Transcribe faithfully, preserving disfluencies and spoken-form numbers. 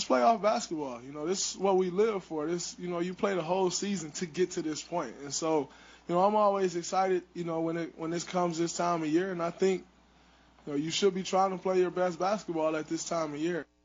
playoff basketball. You know, this is what we live for. This, you know, you play the whole season to get to this point. And so, you know, I'm always excited, you know, when it when this comes this time of year. And I think, you know, you should be trying to play your best basketball at this time of year.